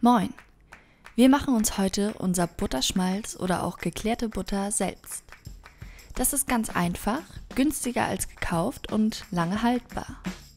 Moin! Wir machen uns heute unser Butterschmalz oder auch geklärte Butter selbst. Das ist ganz einfach, günstiger als gekauft und lange haltbar.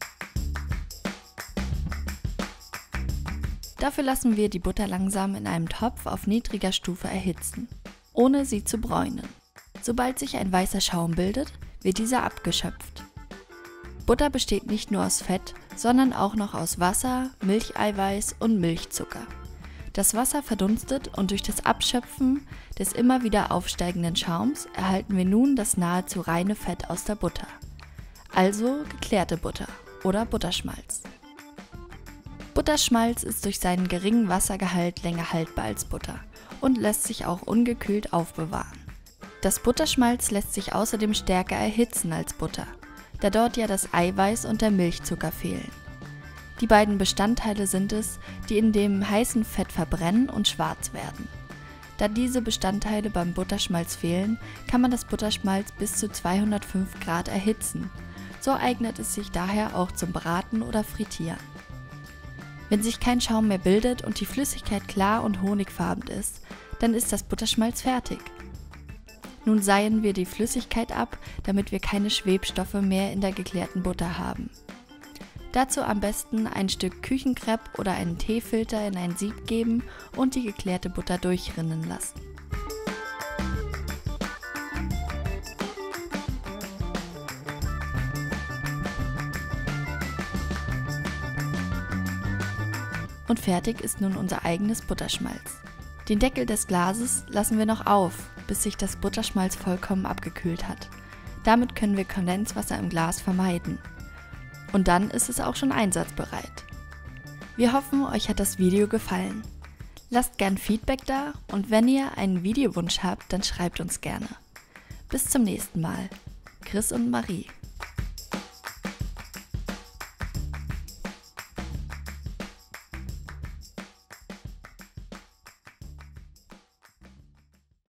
Dafür lassen wir die Butter langsam in einem Topf auf niedriger Stufe erhitzen, ohne sie zu bräunen. Sobald sich ein weißer Schaum bildet, wird dieser abgeschöpft. Butter besteht nicht nur aus Fett, sondern auch noch aus Wasser, Milcheiweiß und Milchzucker. Das Wasser verdunstet und durch das Abschöpfen des immer wieder aufsteigenden Schaums erhalten wir nun das nahezu reine Fett aus der Butter. Also geklärte Butter oder Butterschmalz. Butterschmalz ist durch seinen geringen Wassergehalt länger haltbar als Butter und lässt sich auch ungekühlt aufbewahren. Das Butterschmalz lässt sich außerdem stärker erhitzen als Butter, da dort ja das Eiweiß und der Milchzucker fehlen. Die beiden Bestandteile sind es, die in dem heißen Fett verbrennen und schwarz werden. Da diese Bestandteile beim Butterschmalz fehlen, kann man das Butterschmalz bis zu 205 Grad erhitzen. So eignet es sich daher auch zum Braten oder Frittieren. Wenn sich kein Schaum mehr bildet und die Flüssigkeit klar und honigfarben ist, dann ist das Butterschmalz fertig. Nun seien wir die Flüssigkeit ab, damit wir keine Schwebstoffe mehr in der geklärten Butter haben. Dazu am besten ein Stück Küchenkrepp oder einen Teefilter in ein Sieb geben und die geklärte Butter durchrinnen lassen. Und fertig ist nun unser eigenes Butterschmalz. Den Deckel des Glases lassen wir noch auf, bis sich das Butterschmalz vollkommen abgekühlt hat. Damit können wir Kondenswasser im Glas vermeiden. Und dann ist es auch schon einsatzbereit. Wir hoffen, euch hat das Video gefallen. Lasst gern Feedback da und wenn ihr einen Videowunsch habt, dann schreibt uns gerne. Bis zum nächsten Mal. Chris und Marie.